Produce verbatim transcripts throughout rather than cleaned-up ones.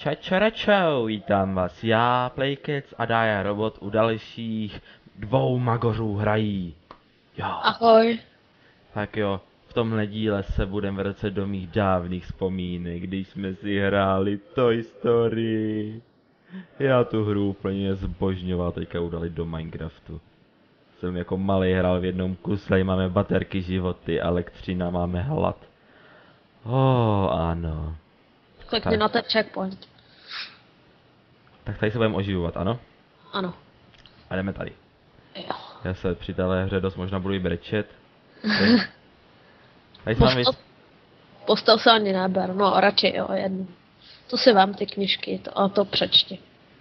Čau, čau, čau, vítám vás já, Playkids a Dája Robot u dalších dvou magořů hrají. Jo. Ahoj. Tak jo, v tomhle díle se budeme vracet do mých dávných vzpomínek, když jsme si hráli Toy Story. Já tu hru úplně zbožňoval, teďka udali do Minecraftu. Jsem jako malý hrál v jednom kuse, máme baterky, životy, elektřina, máme hlad. Oh, ano. Klikni Tak. na ten checkpoint. Tak tady se budeme oživovat, ano? Ano. A jdeme tady. Jo. Já se při téhle hře dost možná budu i brečet. Tady, tady se mám Postel, postel se ani neber, no radši jo, jednu. To si vem ty knižky to, a to přečti.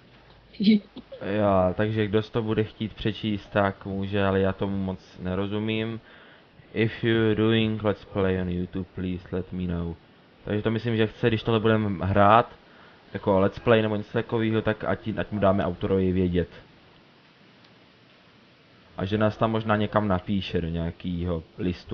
Jo, takže kdo to bude chtít přečíst, tak může, ale já tomu moc nerozumím. If you're doing let's play on YouTube, please let me know. Takže to myslím, že chce, když tohle budeme hrát, jako let's play nebo něco takového, tak ať, ať mu dáme autorovi vědět. A že nás tam možná někam napíše do nějakého listu.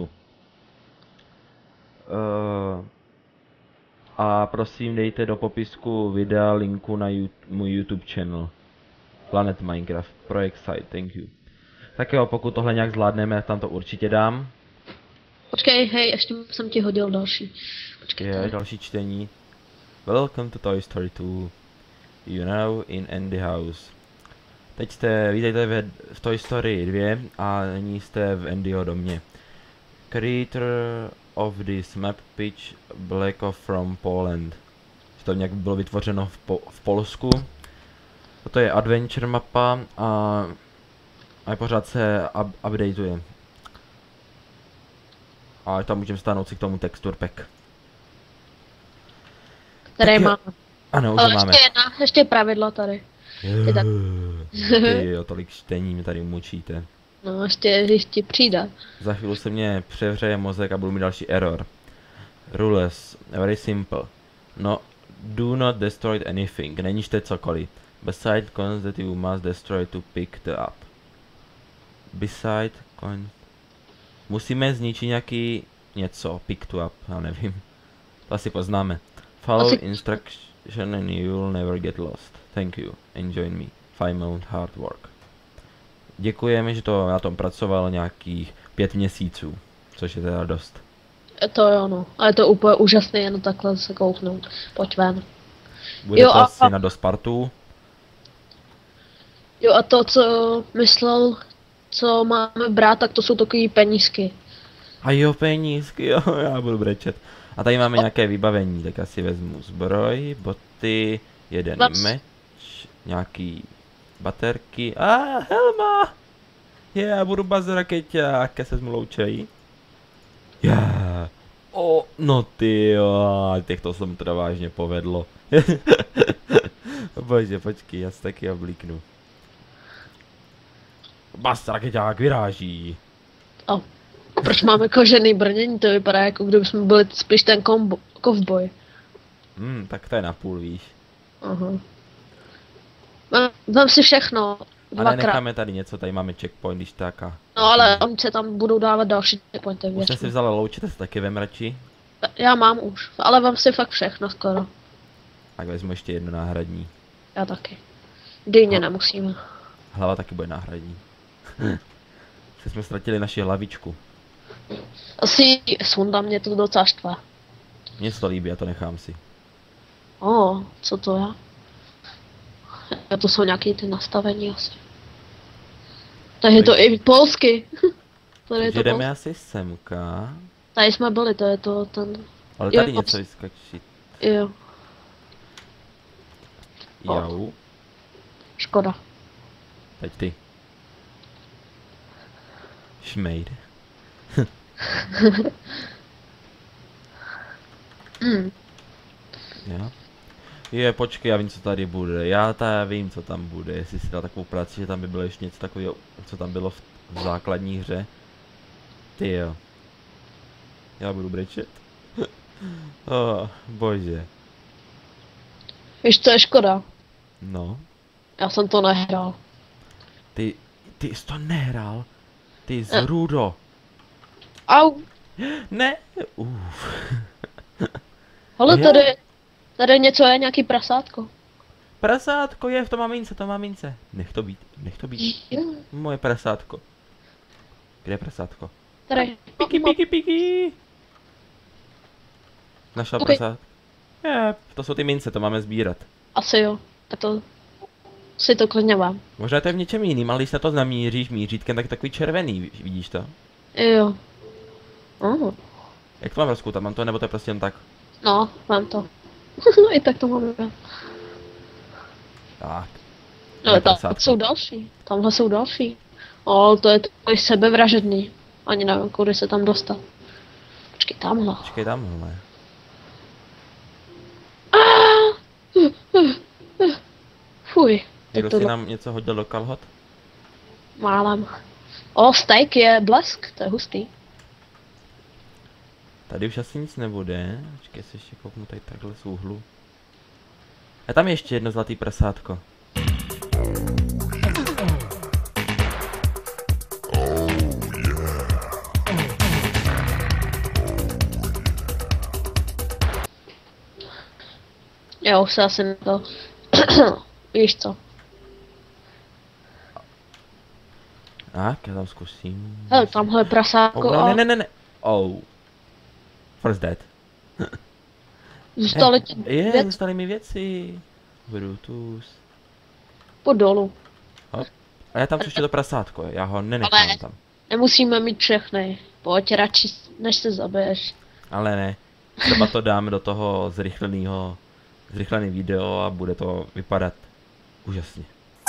Uh, a prosím dejte do popisku videa linku na you, můj YouTube channel. Planet Minecraft, projekt site, thank you. Tak jo, pokud tohle nějak zvládneme, tam to určitě dám. Počkej, hej, ještě jsem ti hodil další. Počkej. Je tady. další čtení. Welcome to Toy Story two. You know in Andy House. Teď jste, vítejte v, v Toy Story two a nyní jste v Andyho domě. Creator of this map pitch Blackov from Poland. To nějak bylo vytvořeno v, po, v Polsku. Toto je adventure mapa a, a pořád se up, updateuje. A tam můžeme stáhnout si k tomu texture pack. Tady tak jo. mám. Ano, už Ale ho máme. ještě jedna, ještě pravidla tady. Ty tak. Ty jo, tolik čtení mi tady mučíte. No, ještě, když ti přijde. Za chvíli se mě převřeje mozek a budu mít další error. Rules, very simple. No, do not destroy anything, neníčte cokoliv. Beside coins that you must destroy to pick the up. Beside coins... Musíme zničit nějaký něco, pick to up, já nevím. To asi poznáme. Follow Asi- instruction and you'll never get lost. Thank you, enjoy me. Five month hard work. Děkujeme, že to na tom pracoval nějakých pět měsíců, což je teda dost. Je to jo, no. A je to úplně úžasné, jen takhle se kouknout. Pojď ven. Bude Jo, to a- asi na dost partů. Jo, a to, co myslel, co máme brát, tak to jsou takový penízky. A jo, penízky, jo, já budu brečet. A tady máme nějaké vybavení, tak asi vezmu zbroj, boty, jeden Vaps. meč, nějaký baterky a helma! Je, já budu baz rakeťák, já se zmloučej. Já. O, no ty jo, těch to jsem teda vážně povedlo. Bože, počkej, já se taky oblíknu. Baz rakeťák vyráží. A proč máme kožený brnění? To vypadá jako kdyby jsme byli spíš ten kombo, kovboj. Hmm, tak to je napůl, víš. Aha. Vem, vem si všechno. A Dvakrát. nenecháme tady něco, tady máme checkpoint, když tak a... No ale oni se tam budou dávat další checkpointy. Už jsem si věřím. vzala loučete se taky vem radši. Já mám už, ale vem si fakt všechno skoro. Tak vezmu ještě jedno náhradní. Já taky. Dýně No. nemusíme. Hlava taky bude náhradní. Se jsme ztratili naši hlavičku. Asi sunda mě to docela štve. Mně se to líbí, já to nechám si. O, co to je? Ja, to jsou nějaký ty nastavení asi. Tady je to Takže- i polsky. Tady je Takže to jdeme polsky. asi semka. Tady jsme byli, to je to ten... Ale Jo, tady moc. něco vyskočit. Jo, O. Jau. škoda. Teď ty. Šmejd. Mm. Jo. Je, počkej, já vím, co tady bude. Já ta vím, co tam bude. Jestli si dal takovou práci, že tam by bylo ještě něco takového, co tam bylo v, v základní hře. Ty jo. Já budu brečet. Oh, bože. Víš, co je škoda? No. Já jsem to nehrál. Ty, ty jsi to nehrál? Ty Eh. zrudo. Au! Ne. Uf. Ale Jo. tady, Tady něco je, nějaký prasátko. Prasátko je v tom mamince, to mamince. Nech to být, nech to být. Jo. Moje prasátko. Kde je prasátko? Tady. Píky, píky, píky. Našla Okay. prasátko. Je, to jsou ty mince, to máme sbírat. Asi jo. Tak to si to klidně vám. Možná to je v něčem jiným, ale když na to namíříš mířítkem, tak je takový červený, ví- vidíš to? Jo. Oh. Jak to mám rozkoutat, mám to nebo to je prostě jen tak? No, mám to. I tak to mám. Já. Tak. No, Je tam prasátko. jsou další. Tamhle jsou další. Ale to je takový sebevražedný. Ani nevím, kudy se tam dostat. Počkej, tamhle. Počkej tamhle. Fuj. Někdo to si do- nám něco hodil do kalhot? Málem. O, steak je blesk, to je hustý. Tady už asi nic nebude. Počkej, se ještě kouknu tady takhle z úhlu. A tam je ještě jedno zlatý prasátko. Já už se asi na to... Víš co? Tak, já tam zkusím. Hele, tamhle je prasátko Oh, no, a ne, ne, ne, ne. Oh. First dead. zůstaly ti Je, věc zůstaly mi věci. Bluetooth. po dolu. A já tam ještě to prasátko, já ho nenechám Ale- tam. Nemusíme mít všechny. Pojď radši, než se zabiješ. Ale ne. Třeba to dáme do toho zrychleného, zrychlený video a bude to vypadat úžasně.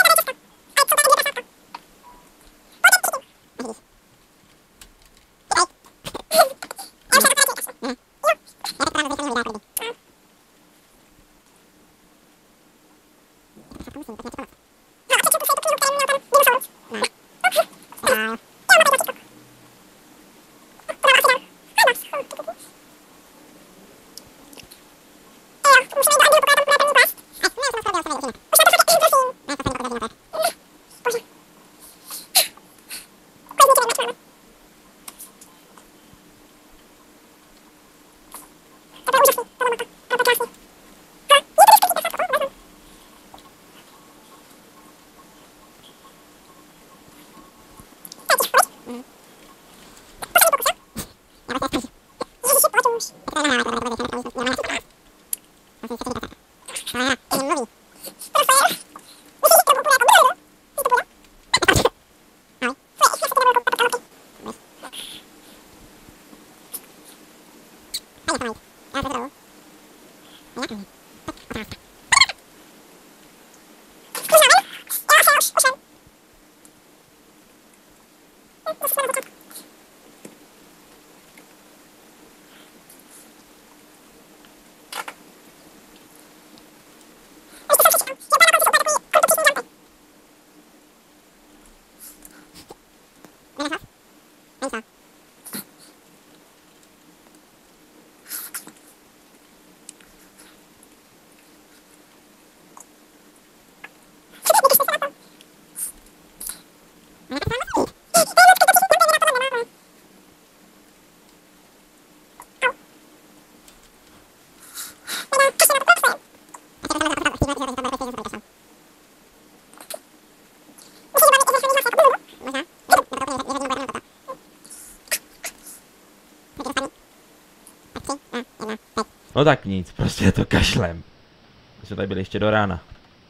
No tak nic, prostě je to kašlem. My jsme tady byli ještě do rána.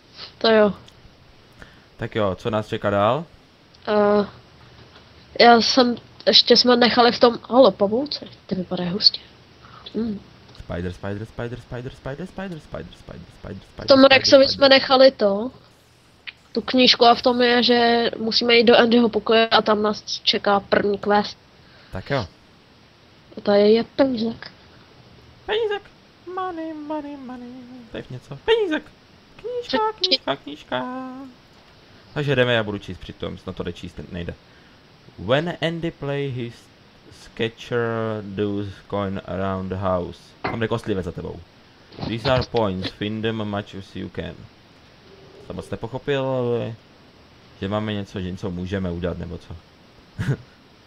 To jo. Tak jo, co nás čeká dál? Uh, já jsem, ještě jsme nechali v tom, halo, pavouci, ty vypadají hustě. Hmm. Spider, spider, spider, spider, spider, spider, spider, spider, spider, V spider. tom spider, Rexovi spider. jsme nechali to, tu knížku a v tom je, že musíme jít do Andyho pokoje a tam nás čeká první quest. Tak jo. A tady je penízek. Penízek. Money, money, money. Tady něco. Penízek. Knížka, knížka, knížka. Takže jdeme, já budu číst přitom, snad to jde číst, nejde. When Andy play his sketcher does coin around the house. Tam jde kostlivec za tebou. These are points, find them much as you can. Jsem moc nepochopil, ale že máme něco, že něco můžeme udělat, nebo co?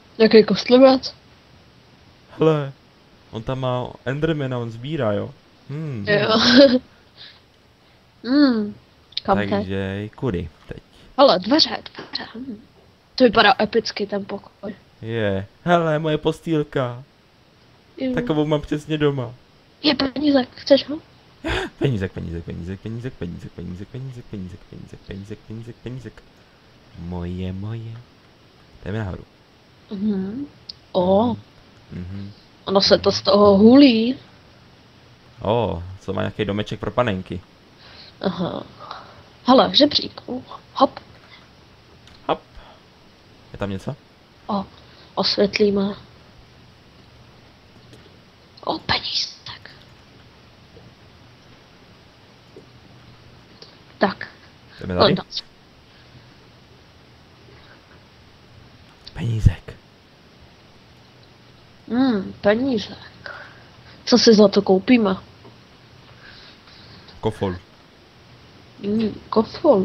Jaký kostlivec? Hele, on tam má Endermana, on sbírá, jo? Hmm. Jo. Hmm. Kam teď? Takže kudy teď? Hele, dveře, dveře. Hm. To vypadá epicky ten pokoj. Je. Hele, moje postýlka. Jo. Takovou mám přesně doma. Je peníze, chceš ho? Penízek, penízek, penízek, penízek, penízek, penízek, penízek, penízek, penízek, penízek, penízek, penízek. Moje, moje. Jdeme nahoru. Mhm. O, Mhm. ono se to z toho hulí. O, co má nějaký domeček pro panenky. Aha. Hele, žebřík. Uh, hop. Hop. Je tam něco? O, osvětlíme. O, penízek. Tak. Jdeme tady? Hledám. Penízek. Hmm, penízek. Co si za to koupíme? Kofol. Hmm, kofol.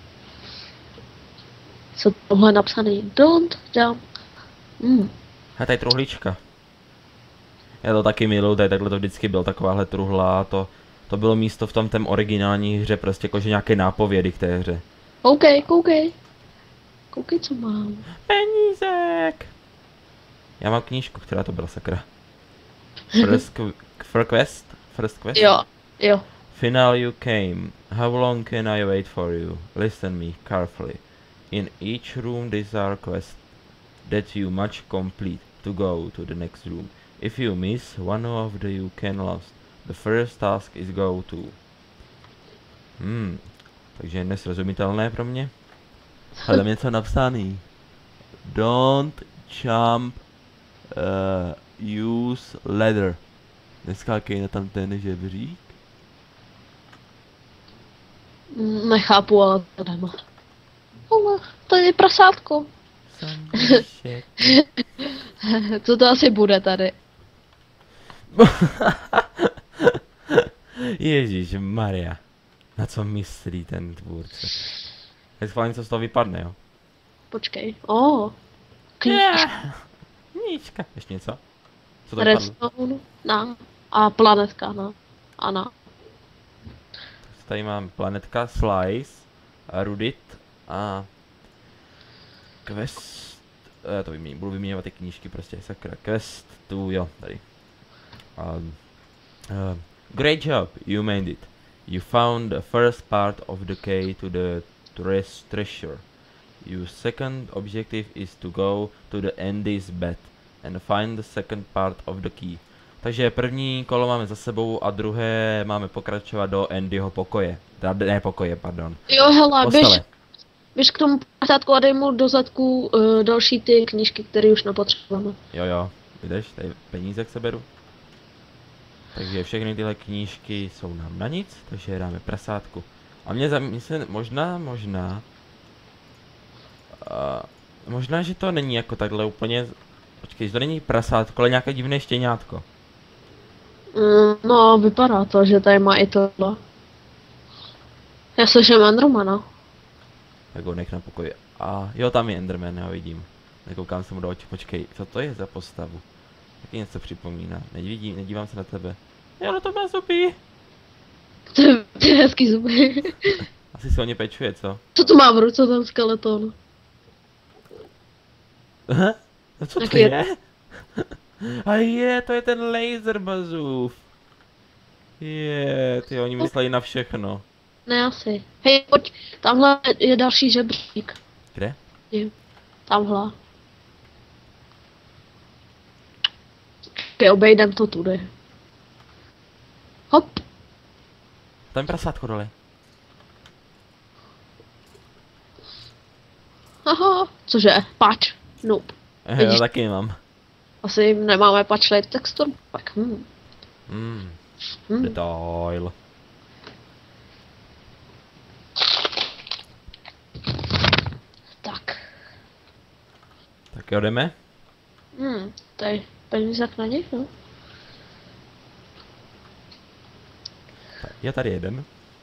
Co tohle napsaný? Don't jump. Hmm. A tady truhlička. Já to taky miluju, tady takhle to vždycky byl, takováhle truhla, to, to bylo místo v tom tém originální hře, prostě jakože nějaké nápovědy k té hře. Koukej, koukej. Koukej, co mám. Penízek! Já mám knížku, která to byla, sakra. First, qu first quest? First quest? Jo, jo. Final you came. How long can I wait for you? Listen me carefully. In each room these are quests that you must complete to go to the next room. If you miss one of the you can lost. The first task is go to. Hmm, takže nesrozumitelné pro mě. Ale tam je něco napsaný. Don't jump, uh, use ladder. Neskákej na tam ten žebřík. Mm, Nechápu, ale to jdeme. Ale to je prasátko. Sandíšek. Co to asi bude tady? Ježíš Maria. Na co myslí ten tvůrce? Je schválně, co z toho vypadne, jo? Počkej. O, oh, knížka. Knížka. Ještě něco? Co to vypadlo? Redstone. Na. A planetka, no. A na. Tady mám planetka, slice, a rudit a quest, já to vyměním, budu vyměňovat ty knížky prostě, sakra, quest, tu, jo, tady. Um, uh, great job, you made it. You found the first part of the key to the tres treasure. Your second objective is to go to the Andy's bed and find the second part of the key. Takže první kolo máme za sebou a druhé máme pokračovat do Andyho pokoje. Da, ne pokoje, pardon. Jo, hele, běž, Postele. běž k tomu prasátku a dej mu do zadku uh, další ty knížky, které už nepotřebujeme. Jo, jo, vidíš, tady peníze k seberu. Takže všechny tyhle knížky jsou nám na nic, takže dáme prasátku. A mě za mě se možná, možná... Uh, možná, že to není jako takhle úplně... Počkej, že to není prasátko, ale nějaké divné štěňátko. Mm, no, vypadá to, že tady má i tohle. Já slyším Endermana. Tak ho nech na pokoji. A jo, tam je Enderman, já vidím. Nekoukám se mu do očí, počkej, co to je za postavu? Taky něco připomíná, nevidím, nedívám se na tebe. Jo, no to má zuby. To je, to je hezký zuby. Asi se o ně pečuje, co? Co to má v ruce ten skeleton? Aha, no co to Jaký je? je? A je, to je ten laser bazoof. Je, ty oni mysleli na všechno. Ne asi. Hej, pojď, tamhle je další žebřík. Kde? Je, tamhle. Keď obejdem to tudy. Hop. Tam je prasátko dole. Aha, cože, pač. Nope. Já Vidíš? taky mám. Asi nemáme patchlate textur. Tak, hm. Hmm, hm. detail. Tak. Tak jo, jdeme? Hm, tady peníze na nich, no. Tak, je tady jeden.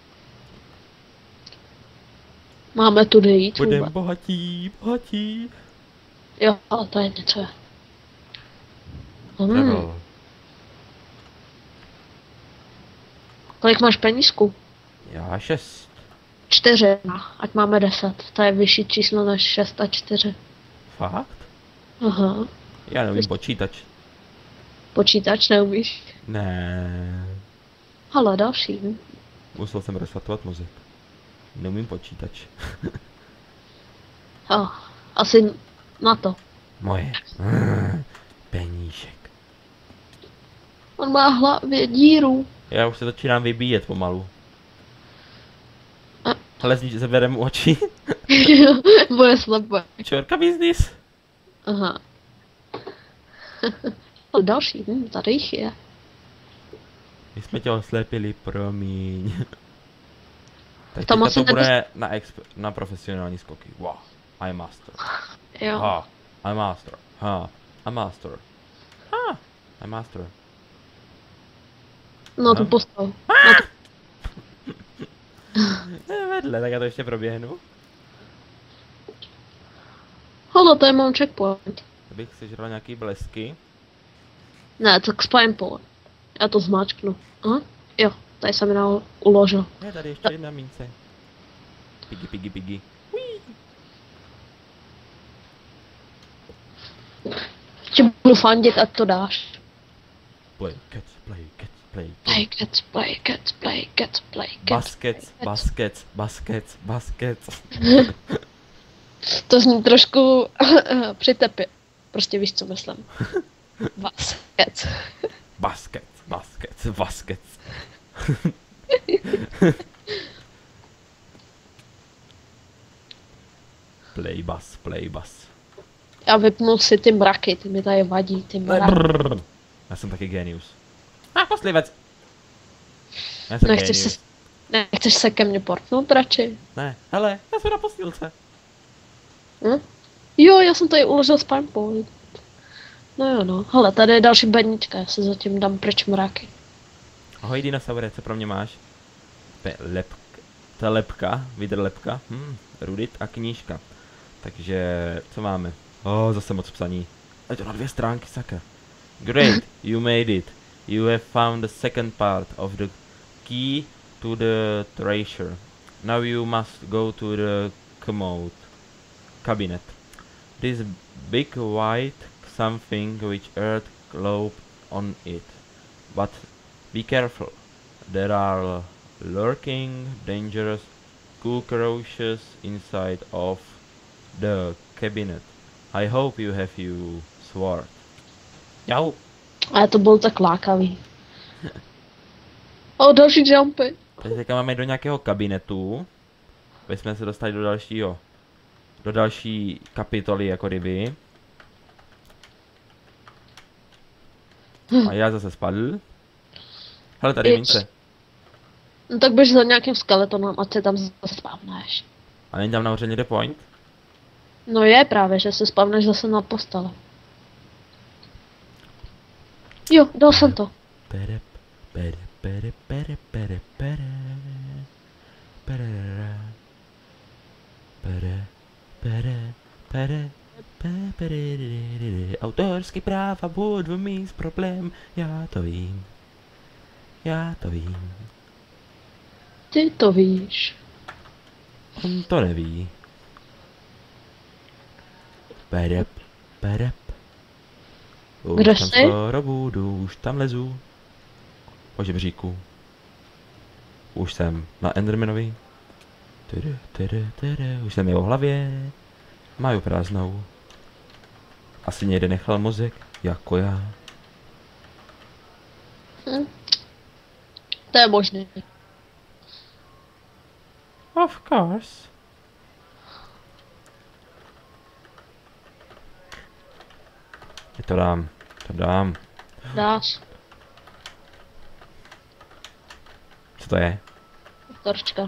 Máme tudy jít Budem vůbec. bohatí, bohatí. Jo, ale to je něco. Hmm. Travel. Kolik máš penízků? Já šest. Čtyři, ať máme deset. To je vyšší číslo než šest a čtyři. Fakt? Aha. Já nevím počítač. Počítač neumíš? Ne. Ale další. hm? Musel jsem restartovat mozek. Neumím počítač. Oh, asi na to. Moje. Mm, peníšek. On má hlavě díru. Já už se začínám vybíjet pomalu. A- Ale znič, zaberem mu oči. Bude slepé. Čorka business. Aha. Ale další, hm, tady jich je. My jsme tě oslepili, promiň. Tak Tam teďka asi to bude nebys- na, exp- na profesionální skoky. Wow. I'm master. Jo. Ha. I'm master. Ha. I'm master. Ha. I'm master. No to No. postav. Ne, vedle, tak já to ještě proběhnu. Hele, tady mám checkpoint. Abych sežral nějaký blesky. Ne, tak spine pole. Já to zmáčknu. Aha. Jo, tady jsem ji na- uložil. Je tady ještě jedna mince. Pigi, pigi, pigi. Ti budu fandit, ať to dáš. Play cats, play cats, play cats. Play cats, play cats, play cats, play cats. Baskets, baskets, baskets, baskets. To zní trošku přitepě. Prostě víš, co myslím. Vás. Cats. Baskets, baskets, baskets. Play bass, play bass. Já vypnu si ty mraky, ty mi tady vadí, ty mraky. Brrr. Já jsem taky genius. A kostlivec. Já jsem Nechceš genius. se, nechceš se ke mně portnout radši? Ne, hele, já jsem na posílce. Hm? Jo, já jsem tady uložil spine point. No jo no, hele, tady je další bednička, já se zatím dám pryč mraky. Ahoj dinosaure, co pro mě máš? To je lepka, to je lepka, vidr lepka, hm, rudit a knížka. Takže, co máme? Oh, zase moc psaní. Je to na dvě stránky, saka. Great, you made it. You have found the second part of the key to the treasure. Now you must go to the commode. Cabinet. This big white something with earth globe on it. But be careful. There are lurking, dangerous cockroaches inside of the cabinet. I hope you have you sword. Jau. Ale to bylo tak lákavý. O, další jumpy. Takže teďka máme do nějakého kabinetu. Aby jsme se dostali do dalšího. Do další kapitoly jako kdyby. A já zase spadl. Hele, tady je Ječ. mince. No tak běž za nějakým skeletonem, ať se tam zase spavneš. A není tam nahoře někde point? No je právě, že se spavneš zase na postele. Jo, dal jsem to. Pere, pere, pere, pere, pere, pere. Pere, pere, pere, pere, pere, pere. Autorský práva budu mít problém, já to vím. Já to vím. Ty to víš. On to neví. Perep, perep. Už Kde tam jsi? skoro budu, už tam lezu. Po žebříku. Už jsem na Endermanovi. Tere, tere, tere. Už jsem jeho hlavě. Maju prázdnou. Asi někde nechal mozek, jako já. Hm. To je možné. Of course. Je to dám, to dám. Dáš. Co to je? Torčka.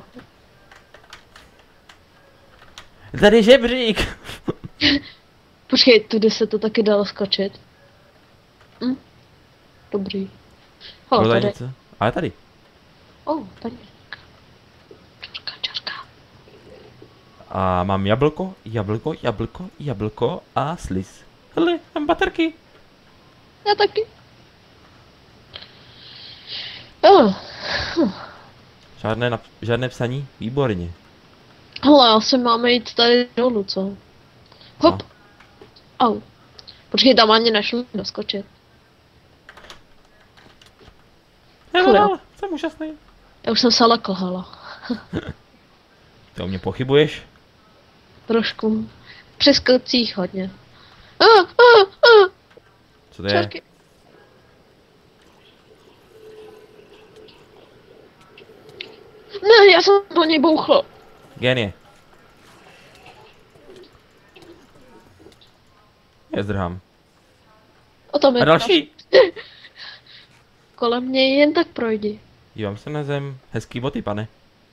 Tady je žebřík! Počkej, tudy se to taky dalo skočit. Hm? Dobrý. Bylo Hele, tady tady. něco? A je tady. O, tady. Čorka, čorka. A mám jablko, jablko, jablko, jablko a sliz. Hele, mám baterky. Já taky. Oh, Žádné, nap- žádné psaní? Výborně. Hele, asi máme jít tady dolů, co? Hop. No. Au. Počkej, tam ani nešlo doskočit. Fuj, Jsem úžasný. já už jsem se lekl, hele. Ty o mě pochybuješ? Trošku. Při skocích hodně. Ah, ah, ah. Co to je? Čerky. Ne, já jsem do něj bouchl. Genie. Já zdrhám. O tom je A další. Kolem mě jen tak projdi. Dívám se na zem. Hezký boty, pane.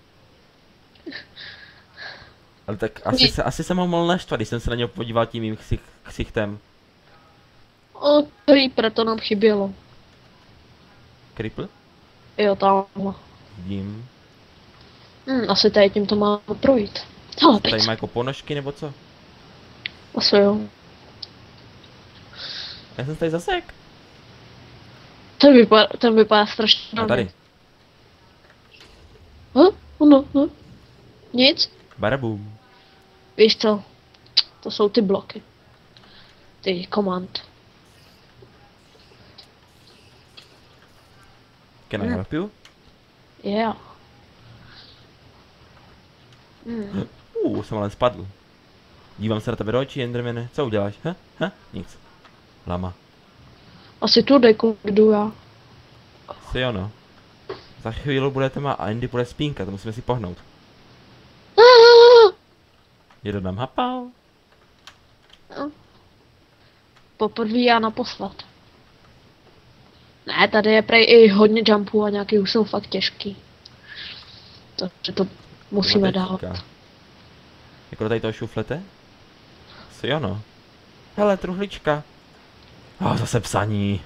Ale tak asi, se, asi jsem ho mohl naštvat, když jsem se na něho podíval tím mým ksich, ksichtem. O, Creeper, to nám chybělo. Kripl? Jo, tamhle. Vidím. Hm, asi tady tím to máme projít. Hele, Tady pojď. má jako ponožky nebo co? Asi jo. Já jsem tady zasek. Ten vypadá, ten vypadá strašně. A tady. Huh? No, no. Nic? Barabum. Víš co? To jsou ty bloky. Ty komand. Can I help you? Yeah. Hmm. Uh, jsem ale spadl. Dívám se na tebe do očí, Endermane. Co uděláš? Ha? Ha? Nic. Lama. Asi tudy, kudy jdu já. Si ono. Za chvíli budete má a Andy bude spínkat, musíme si pohnout. Jeden nám hapal. Poprvé já naposled. Ne, tady je prej i hodně jumpů a nějaký už jsou fakt těžký. Takže to musíme dát. Jako do tady toho šuflete? Si ono. Hele, truhlička. Oh, zase psaní.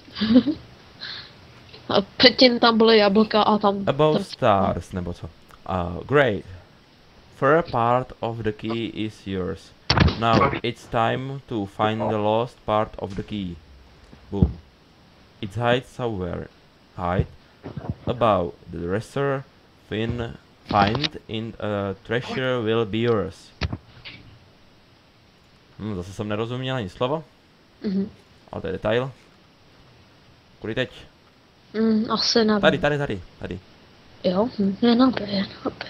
A předtím tam byly jablka a tam... About tam... stars, nebo co? Uh, great. Fur part of the key is yours. Now it's time to find the lost part of the key. Boom. It's hide somewhere. Hide above the dresser. Fin find in a treasure will be yours. Hm, zase jsem nerozuměl ani slovo. Mhm. Ale to je detail. Kudy teď? Mm, asi nevím. Tady, tady, tady, tady. Jo, hm, je nabě, je nabě.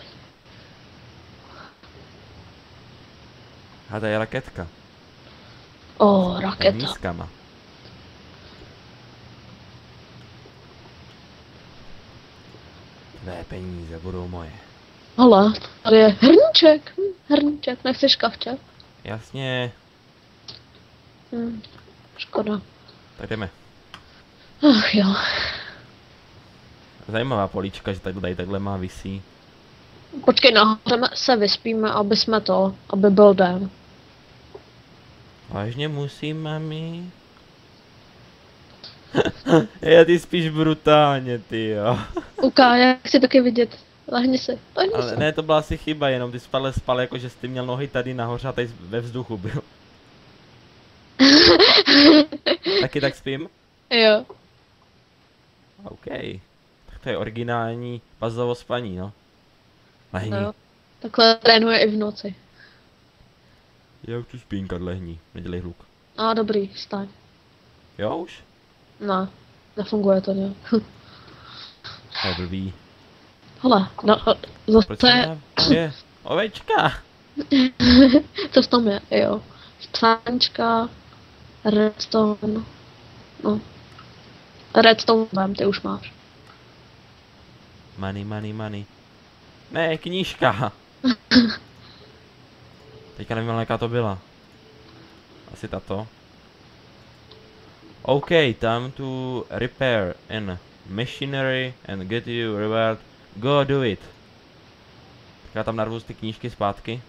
A to je raketka. O, S raketa. nízkama. Tvé peníze budou moje. Hele, tady je hrníček. Hm, hrníček, nechceš kavče? Jasně, Hm, škoda. tak jdeme. Ach jo. Zajímavá políčka, že takhle, takhle má visí. Počkej, nahoře se vyspíme, aby jsme to, aby byl den. Vážně musím, mami? Já ty spíš brutálně, ty jo. Uká, já chci taky vidět. Lehni si, lehni Ale si. ne, to byla asi chyba, jenom ty spal, spal jako, že jsi měl nohy tady nahoře a tady ve vzduchu byl. Taky tak spím? Jo. OK. Tak to je originální puzzlovo spaní, no. Lehni. Jo. Takhle trénuje i v noci. Já už tu spínkat, lehni. Nedělej hluk. A dobrý, vstaň. Jo už? Ne, nefunguje to nějak. To je blbý. Hele, no, Proč zase, jsem tam je? Ovečka! co v tom je, jo. Psáčka, redstone, no. Redstone mám, ty už máš. Money, money, money. Ne, knížka! Teďka nevím, jaká to byla. Asi tato. OK, time to repair an machinery and get you reward. Go do it. Tak já tam narvu ty knížky zpátky.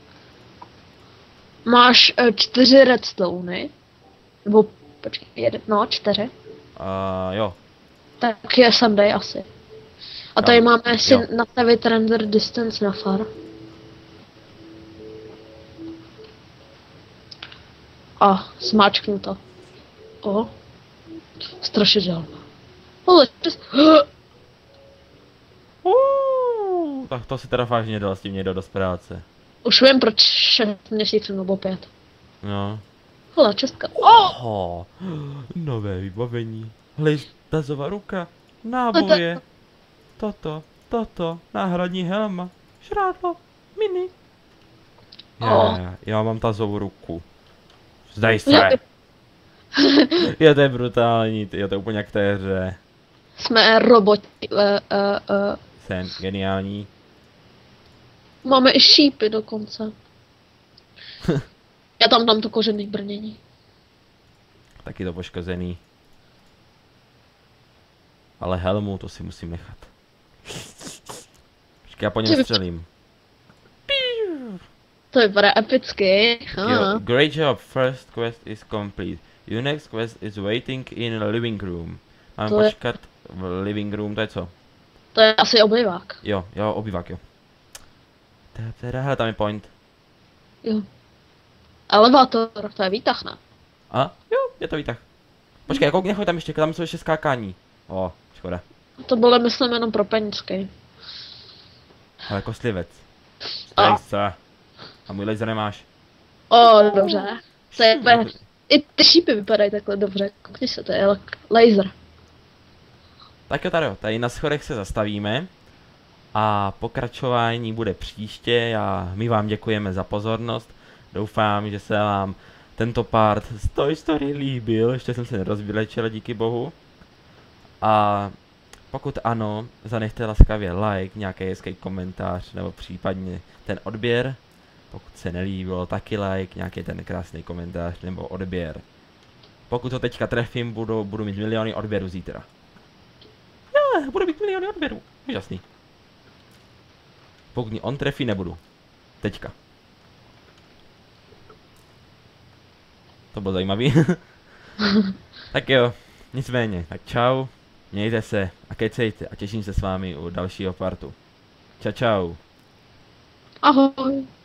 Máš uh, čtyři redstony, nebo počkej, jeden, no čtyři, Uh, jo. tak je sem dej asi. A tady Tam, máme si jo. nastavit render distance na far. A smáčknu to. O. Strašidelné. Ale čes... tak to si teda vážně dal s tím někdo dost práce. Už vím, proč šest měsíců nebo pět. No. Hele, Česka. Oh! Oh, nové vybavení. Hlis, tazová ruka, náboje. Toto, toto, náhradní helma, šrádlo, mini. Oh. Je, já mám tazovou ruku. Zdaj se. Je to je brutální, je to úplně jak té hře. Jsme roboti. Uh, uh, uh. Jsem geniální. Máme i šípy dokonce. Já tam dám to kožený brnění. Taky to poškozený. Ale helmu to si musím nechat. Počkej, já po něm střelím. To vypadá epicky. Yo, great job, first quest is complete. Your next quest is waiting in the living room. Mám To je- počkat v living room, to je co? To je asi obyvák. Jo, jo, obývák, jo. Teda, hele, tam je point. Jo. Elevátor, to je výtah, ne? A? Jo, je to výtah. Počkej, koukni, nechoj tam ještě, tam jsou ještě skákání. O, škoda. To bylo, myslím, jenom pro penízky. Ale kostlivec. A. Zdaj se. A můj laser nemáš. O, dobře. To je úplně... I ty šípy vypadají takhle dobře. Koukni se, to je la- laser. Tak jo, tady jo, tady na schodech se zastavíme. A pokračování bude příště a my vám děkujeme za pozornost. Doufám, že se vám tento part z Toy Story líbil, ještě jsem se nerozvylečil, díky bohu. A pokud ano, zanechte laskavě like, nějaký hezký komentář nebo případně ten odběr. Pokud se nelíbilo, taky like, nějaký ten krásný komentář nebo odběr. Pokud to teďka trefím, budu, budu mít miliony odběrů zítra. Já, budu mít miliony odběrů, úžasný. Pokud mě on trefí, nebudu. Teďka. To bylo zajímavý. Tak jo, nicméně, tak čau, mějte se a kecejte a těším se s vámi u dalšího partu. Čau čau. Ahoj.